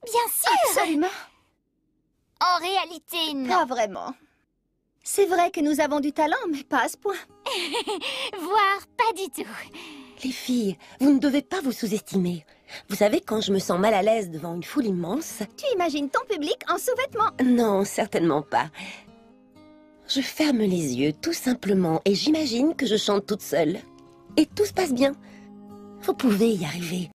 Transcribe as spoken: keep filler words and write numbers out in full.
Bien sûr. Absolument. En réalité, non. Pas vraiment. C'est vrai que nous avons du talent, mais pas à ce point. Voire pas du tout. Les filles, vous ne devez pas vous sous-estimer. Vous savez, quand je me sens mal à l'aise devant une foule immense... Tu imagines ton public en sous-vêtements? Non, certainement pas. Je ferme les yeux, tout simplement, et j'imagine que je chante toute seule. Et tout se passe bien. Vous pouvez y arriver.